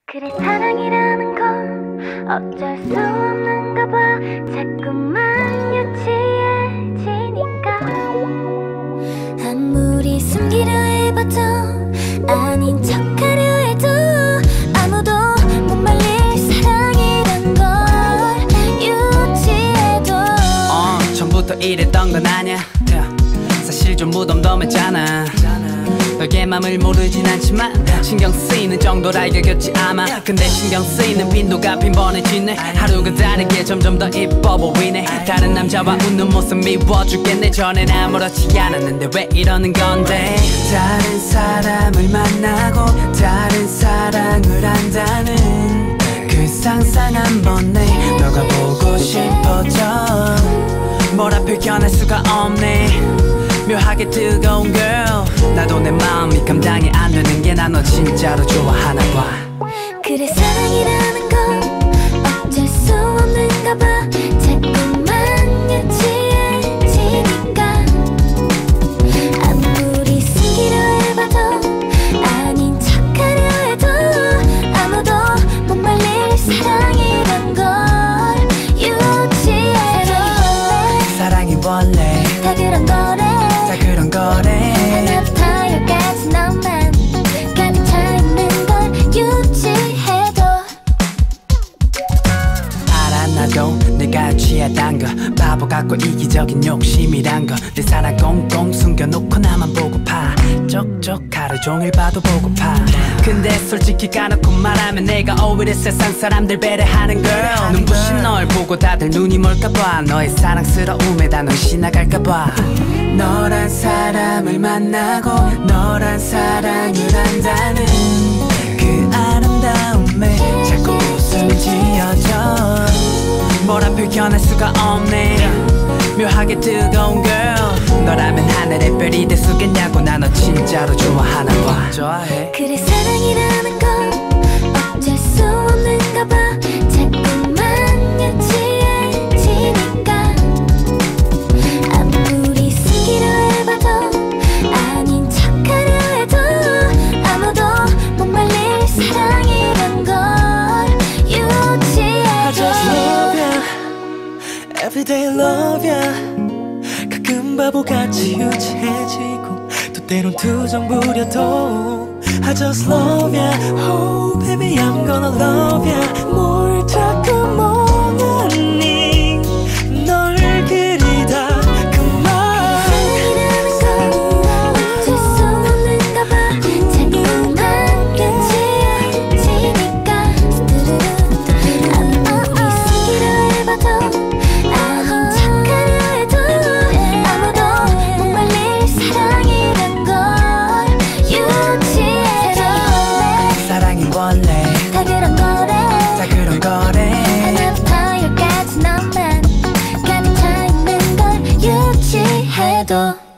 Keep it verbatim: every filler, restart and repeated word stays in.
그래 사랑이라는 건 어쩔 수 없는가 봐. 자꾸만 유치해지니까 아무리 숨기려 해봐도 아닌 척하려 해도 아무도 못 말릴 사랑이란 걸 유치해도 어 처음부터 이랬던 건 아냐. 사실 좀 무덤덤했잖아. 너의 맘을 모르진 않지만 신경 쓰이는 정도로 알겠지 아마. 근데 신경 쓰이는 빈도가 빈번해지네. 하루가 다르게 점점 더 이뻐 보이네. 다른 남자와 웃는 모습 미워 죽겠네. 전엔 아무렇지 않았는데 왜 이러는 건데. 다른 사람을 만나고 다른 사랑을 한다는 그 상상 한 번에 너가 보고 싶어져. 뭐라 표현할 수가 없네. 묘하게 뜨거운 girl. 나도 내 마음이 감당이 안 되는 게 난 너 진짜로 좋아하나 봐. 그래 사랑이라는 건 어쩔 수 없는가 봐. 자꾸만 유치해지니까 아무리 숨기려 해봐도 아닌 척하려 해도 아무도 못 말릴 사랑이란 걸 유치해도 사랑이 원래 다 그런 거래. 다 그런 거래. 하나부터 열까지 너만 가득 차 있는 걸 유치해도 알아 나도 내가 취하단 거 바보 같고 이기적인 욕심이란 거. 내 사랑 꽁꽁 숨겨놓고 나만 보고파. 쪽쪽 하루 종일 봐도 보고파. 근데 솔직히 까놓고 말하면 내가 오히려 세상 사람들 배려하는 girl. 눈부신 널 보고 다들 눈이 멀까봐. 너의 사랑스러움에 다 눈이 나갈까봐. 너란 사람을 만나고 너란 사랑을 한다는 그 아름다움에 자꾸 웃음 지어져. 뭐라 표현할 수가 없네. 묘하게 뜨거운 girl. 너라면 하늘의 별이 될 수겠냐고. 나 너 진짜로 좋아하나 봐. 좋아해. 그래 사랑이라는 건 어쩔 수 없는가 봐. 자꾸만 유치해지니까 아무리 숨기려 해봐도 아닌 척하려 해도 아무도 못 말릴 사랑이란 걸 유치해도 Everyday love ya. 가끔 바보같이 유치해지고 또 때론 투정 부려도 I just love ya. Oh baby I'm gonna love ya. 뭘 자꾸 멍하니 널 그리다 그만. 사랑이라는 건 어쩔 수 없는가 봐. 자꾸만 유치해지니까 아무리 숨기려 해봐도 아닌 척하려 해도 아무도 못 말릴 사랑이란 걸 유치해도 사랑이 원래 다 그런 거래. 다 그런 거래. 하나부터 열까지 너만 가득 차 있는 걸 유치해도